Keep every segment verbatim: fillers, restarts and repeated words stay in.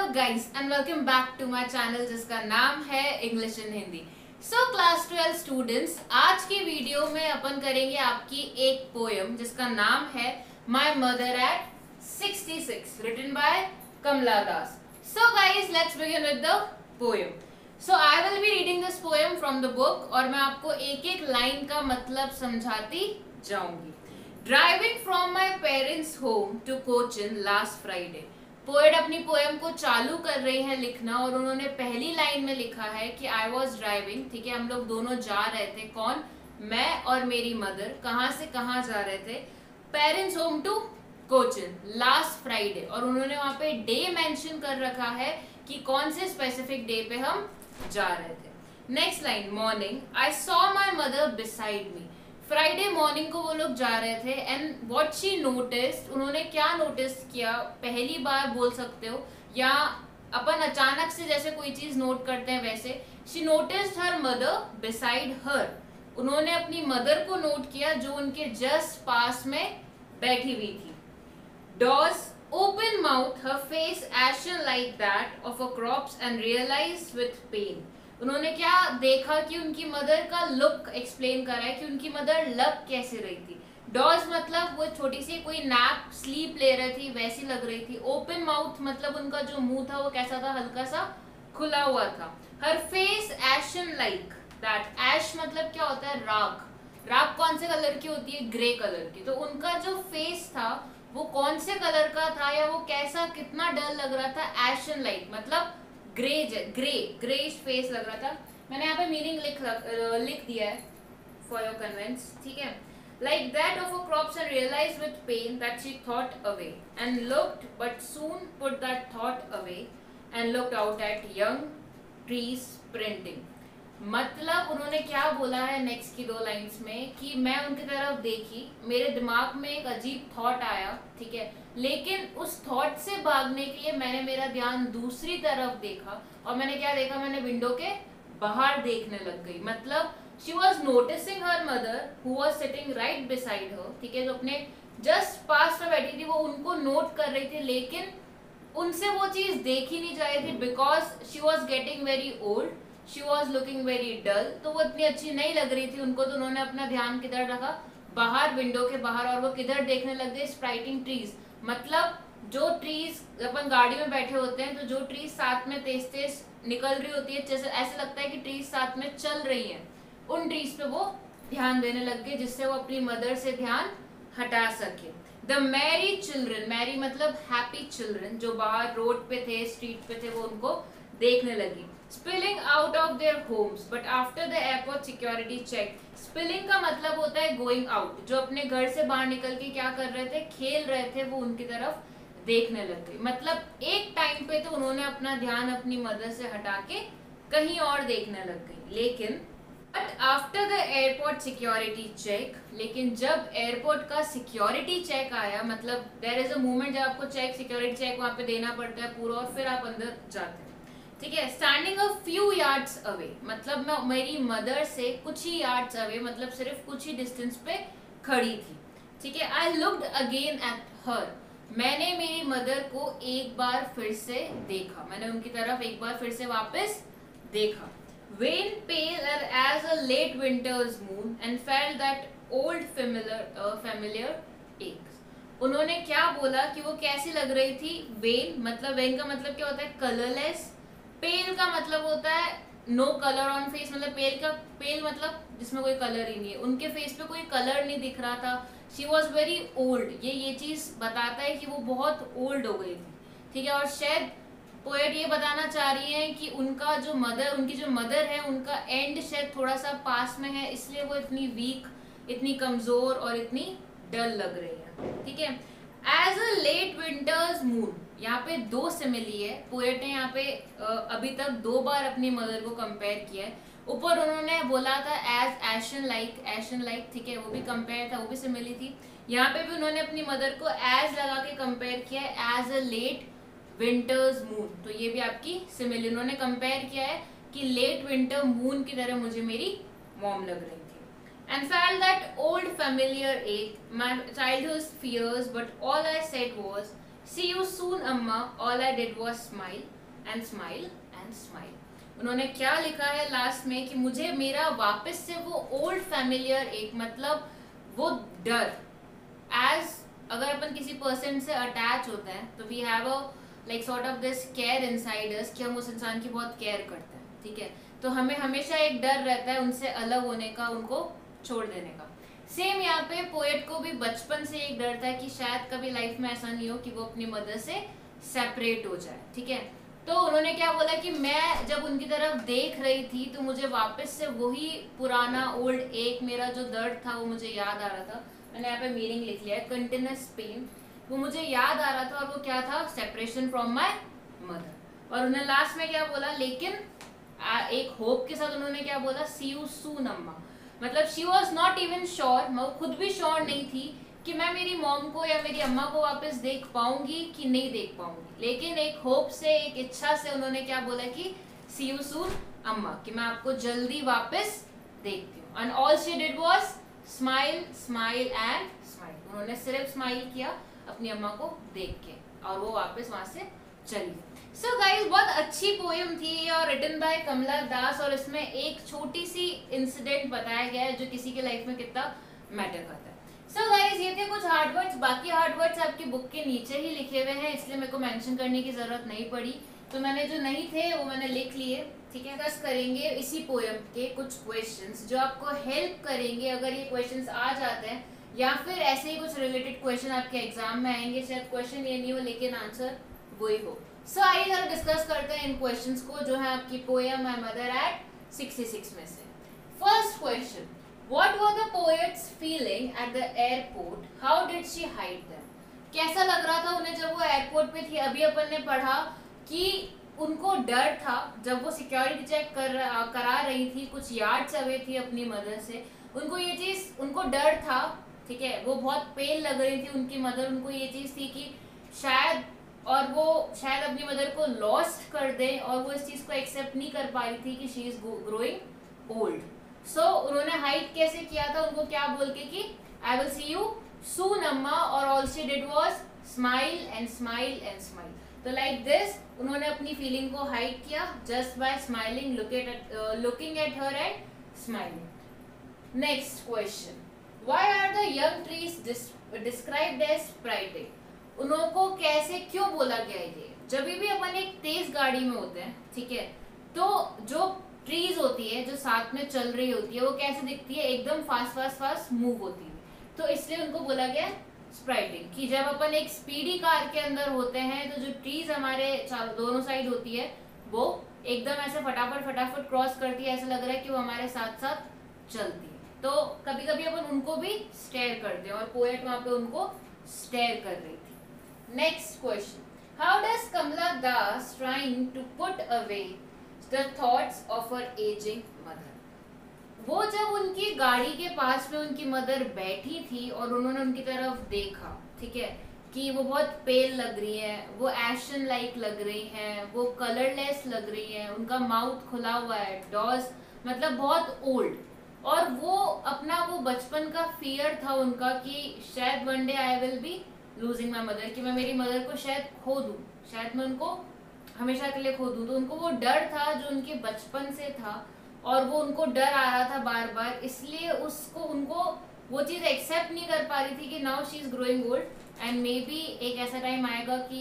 Hello guys and welcome back to my channel जिसका नाम है English in Hindi. So class twelve students, आज की वीडियो में अपन करेंगे आपकी एक पोएम जिसका नाम है my mother at sixty six, written by Kamala Das. So guys, let's begin with the poem. So I will be reading this poem from the book और मैं आपको एक एक लाइन का मतलब समझाती जाऊंगी। Driving from my parents home to Cochin last Friday. Poet अपनी पोएम को चालू कर रही है लिखना और उन्होंने पहली लाइन में लिखा है कि आई वॉज ड्राइविंग। ठीक है, हम लोग दोनों जा रहे थे। कौन? मैं और मेरी मदर। कहाँ से कहाँ जा रहे थे? Parents home to Cochin last Friday. और उन्होंने वहां पे डे मेंशन कर रखा है कि कौन से स्पेसिफिक डे पे हम जा रहे थे। Next line, morning I saw my mother beside me. Friday morning को वो लोग जा रहे थे एंड व्हाट शी नोटिस्ड, उन्होंने क्या नोटिस किया? पहली बार बोल सकते हो या अपन अचानक से जैसे कोई चीज नोट करते हैं वैसे। She noticed her mother beside her. उन्होंने अपनी मदर को नोट किया जो उनके जस्ट पास में बैठी हुई थी। Doze open mouth her face ashen like that of a corpse and realise with pain. उन्होंने क्या देखा कि उनकी मदर का लुक एक्सप्लेन करा है कि उनकी मदर लग कैसे रही थी। डॉज मतलब वो छोटी सी कोई नैप स्लीप ले रही थी वैसी लग रही थी। ओपन माउथ मतलब उनका जो मुंह था वो कैसा था? हल्का सा खुला हुआ था। Her face ashen like that. Ash मतलब क्या होता है? राख। राख कौन से कलर की होती है? ग्रे कलर की। तो उनका जो फेस था वो कौन से कलर का था या वो कैसा, कितना डर लग रहा था? एशन लाइक मतलब ग्रे ग्रे ग्रेइश फेस लग रहा था। मैंने यहाँ पे मीनिंग लिख लिख दिया है फॉर योर कन्वेंस। ठीक है, like that of a corpse and realise with pain that she thought away and looked but soon put that thought away and looked out at young trees sprinting. मतलब उन्होंने क्या बोला है next की दो lines में कि मैं उनकी तरफ देखी, मेरे दिमाग में एक अजीब थॉट आया। ठीक है, लेकिन उस थॉट से भागने के लिए मैंने मेरा ध्यान दूसरी तरफ देखा और मैंने क्या देखा? मैंने विंडो के बाहर देखने लग गई। मतलब she was noticing her mother who was sitting right beside her. ठीक है, जो अपने जस्ट पास में बैठी थी वो उनको नोट कर रही थी, लेकिन उनसे वो चीज देखी नहीं जा रही थी because she was getting very old, she was looking very dull. तो वो इतनी अच्छी नहीं लग रही थी उनको, तो उन्होंने अपना ध्यान किधर रखा? बाहर, विंडो के बाहर। और वो किधर देखने लग गए? Sprinting trees. मतलब जो ट्रीज अपन गाड़ी में बैठे होते हैं तो जो ट्रीज साथ में तेज तेज निकल रही होती है, जैसे ऐसे लगता है कि ट्रीज साथ में चल रही हैं, उन ट्रीज पे वो ध्यान देने लग गए जिससे वो अपनी मदर से ध्यान हटा सके। द मैरी चिल्ड्रन, मैरी मतलब हैप्पी चिल्ड्रन, जो बाहर रोड पे थे, स्ट्रीट पे थे, वो उनको देखने लगी। Spilling out of their homes but after the airport security check. Spilling का मतलब होता है गोइंग आउट, जो अपने घर से बाहर निकल के क्या कर रहे थे? खेल रहे थे, वो उनकी तरफ देखने लग गई। मतलब एक टाइम पे तो उन्होंने अपना ध्यान अपनी मदर से हटा के कहीं और देखने लग गई। लेकिन but after the airport security check, लेकिन जब एयरपोर्ट का सिक्योरिटी चेक आया, मतलब देयर इज अ मूवमेंट जब आपको चेक सिक्योरिटी चेक वहां पे देना पड़ता है पूरा और फिर आप अंदर जाते हैं। ठीक है, standing a few yards away मतलब मैं मेरी मदर से कुछ ही यार्ड्स अवे, मतलब सिर्फ कुछ ही डिस्टेंस पे खड़ी थी। ठीक है, I looked again at her. मैंने मेरी मदर को एक बार फिर से देखा, मैंने उनकी तरफ एक बार फिर से वापस देखा। Wan pale as a late winter's moon and felt that old familiar familiar ache. उन्होंने क्या बोला कि वो कैसी लग रही थी? वेन मतलब, वेन का मतलब क्या होता है? कलरलेस। पेल का मतलब होता है नो कलर ऑन फेस, मतलब पेल का पेल मतलब जिसमें कोई कलर ही नहीं है। उनके फेस पे कोई कलर नहीं दिख रहा था। शी वॉज वेरी ओल्ड, ये ये चीज बताता है कि वो बहुत ओल्ड हो गई थी। ठीक है, और शायद पोएट ये बताना चाह रही है कि उनका जो मदर उनकी जो मदर है उनका एंड शायद थोड़ा सा पास में है, इसलिए वो इतनी वीक, इतनी कमजोर और इतनी डल लग रही है। ठीक है, as a late winter's moon, यहाँ पे दो सिमिली है। पोएट ने यहाँ पे अभी तक दो बार अपनी मदर को कंपेयर किया है। ऊपर उन्होंने बोला था as ashen like, ashen like. ठीक है, वो भी कंपेयर था, वो भी सिमिली थी। यहाँ पे भी उन्होंने अपनी मदर को एज लगा के कंपेयर किया है, as a late winter's moon. तो ये भी आपकी सिमिली, उन्होंने कंपेयर किया है कि लेट विंटर मून की तरह मुझे मेरी मॉम लग रही थी। And felt that old familiar ache, my childhood's fears, but all I said was, see you soon, Amma. All I did was smile. And smile and smile. उन्होंने क्या लिखा है लास्ट में कि मुझे मेरा वापस से वो ओल्ड फैमिलियर एक मतलब वो डर, एज अगर अपन किसी पर्सन से अटैच होते हैं तो we have a like sort of this care inside us कि हम उस इंसान की बहुत केयर करते हैं, ठीक है। तो हमें हमेशा एक डर रहता है उनसे अलग होने का, उनको छोड़ देने का। सेम यहाँ पे पोएट को भी बचपन से एक डर था कि शायद कभी लाइफ में ऐसा नहीं हो कि वो अपनी मदर से सेपरेट हो जाए, ठीक है। तो उन्होंने क्या बोला कि मैं जब उनकी तरफ देख रही थी तो मुझे वापस से वही पुराना ओल्ड एक मेरा जो दर्द था वो मुझे याद आ रहा था। मैंने यहाँ पे मीनिंग लिख लिया है, कंटिन्यूअस पेन, वो मुझे याद आ रहा था। और वो क्या था? Separation from my mother. और उन्होंने लास्ट में क्या बोला, लेकिन एक होप के साथ उन्होंने क्या बोला, सी यू सून अम्मा। मतलब she was not even sure, मैं खुद भी श्योर नहीं थी कि मैं मेरी मॉम को या मेरी अम्मा को वापस देख पाऊंगी कि नहीं देख पाऊंगी, लेकिन एक होप से, एक इच्छा से उन्होंने क्या बोला कि सी यू सून अम्मा, कि मैं आपको जल्दी वापस देखती हूँ। And all she did was smile smile and smile. उन्होंने सिर्फ स्माइल किया अपनी अम्मा को देख के और वो वापस वहां से चली। सो so गाइज, बहुत अच्छी पोएम थी और रिटन बाय कमला दास, और इसमें एक छोटी सी इंसिडेंट बताया गया है जो किसी के लाइफ में कितना मैटर करता है। सो so गाइज, ये थे कुछ हार्ड वर्ड्स। बाकी हार्ड वर्ड्स आपकी बुक के नीचे ही लिखे हुए हैं, इसलिए मेरे को मेंशन करने की जरूरत नहीं पड़ी। तो मैंने जो नहीं थे वो मैंने लिख लिए, ठीक है। डिस्कस करेंगे इसी पोएम के कुछ क्वेश्चंस जो आपको हेल्प करेंगे अगर ये क्वेश्चंस आ जाते हैं, या फिर ऐसे ही कुछ रिलेटेड क्वेश्चन आपके एग्जाम में आएंगे। शायद क्वेश्चन ये नहीं हो लेकिन आंसर वही हो। सो so, आइए जरा डिस्कस करते हैं इन क्वेश्चंस को जो है आपकी poem my mother at sixty six में से। First question, What were the poet's feeling at the airport? How did she hide them? कैसा लग रहा था उन्हें जब वो एयरपोर्ट पे थी? अभी अपन ने पढ़ा कि उनको डर था जब वो सिक्योरिटी चेक कर करा रही थी, कुछ यार्ड्स अवे थी अपनी मदर से। उनको ये चीज, उनको डर था, ठीक है। वो बहुत पेन लग रही थी उनकी मदर। उनको ये चीज थी कि शायद, और वो शायद अपनी मदर को लॉस्ट कर दे, और वो इस चीज को एक्सेप्ट नहीं कर पा रही थी कि she is growing old. So so, उन्होंने हाइड कैसे किया था? उनको क्या बोल के कि I will see you soon Amma, और all she did was smile and smile and smile. तो लाइक दिस उन्होंने अपनी फीलिंग को हाइड किया just by smiling, looking at her and smiling. Next question, why are the young trees described as sprinted? उनको कैसे, क्यों बोला गया ये? जब भी अपन एक तेज गाड़ी में होते हैं, ठीक है, तो जो ट्रीज होती है जो साथ में चल रही होती है वो कैसे दिखती है? एकदम फास्ट फास्ट फास्ट मूव होती है। तो इसलिए उनको बोला गया स्प्राइटिंग, कि जब अपन एक स्पीडी कार के अंदर होते हैं तो जो ट्रीज हमारे दोनों साइड होती है वो एकदम ऐसे फटाफट फटाफट क्रॉस करती है, ऐसा लग रहा है कि वो हमारे साथ साथ चलती है। तो कभी कभी अपन उनको भी स्टेयर करते हैं, और पोएट वहां पे उनको स्टेयर कर रही थी। Next question, how does Kamala Das trying to put away The thoughts of her aging mother? वो जब उनकी गाड़ी के पास में उनकी मदर बैठी थी और उन्होंने उनकी तरफ देखा, ठीक है, कि वो बहुत पेल लग रही है, वो एशन लाइक लग रही है, वो कलरलेस लग रही है, उनका माउथ खुला हुआ है, डॉज मतलब बहुत ओल्ड, और वो अपना वो बचपन का फियर था उनका कि शायद one day I will be losing my mother, कि मैं मेरी मदर को शायद खो दूँ, शायद मैं उनको हमेशा के लिए खो दूँ। तो उनको वो डर था जो उनके बचपन से था, और वो उनको डर आ रहा था बार बार, इसलिए उसको उनको वो चीज़ एक्सेप्ट नहीं कर पा रही थी कि now she is growing old, and maybe एक ऐसा टाइम आएगा कि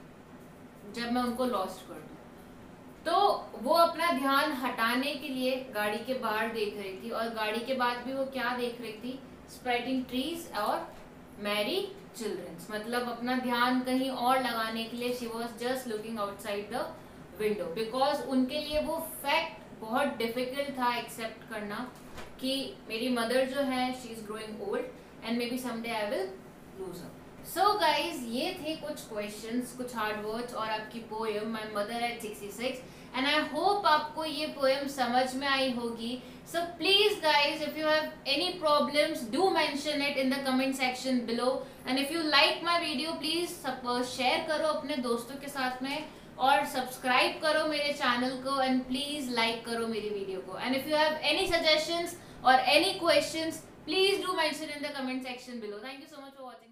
जब मैं उनको लॉस्ट कर दूँ। तो वो अपना ध्यान हटाने के लिए गाड़ी के बाहर देख रही थी, और गाड़ी के बाद भी वो क्या देख रही थी? स्प्राइटिंग ट्रीज और मैरी चिल्ड्रंस, मतलब अपना ध्यान कहीं और लगाने के लिए she was just looking outside the window, because उनके लिए वो फैक्ट बहुत डिफिकल्ट था एक्सेप्ट करना कि मेरी मदर जो है she is growing old and maybe someday I will lose her. So guys, ये थे कुछ क्वेश्चंस, कुछ हार्ड वर्ड्स और आपकी poem my mother at sixty six, and I hope आपको ये पोएम समझ में आई होगी। So please guys, if you have any problems, do mention it in the comment section below. And if you like my video, please share करो अपने दोस्तों के साथ में, और सब्सक्राइब करो मेरे चैनल को, एंड प्लीज लाइक करो मेरी वीडियो को। And if you have any suggestions और any questions, please do mention in the comment section below. Thank you so much for watching.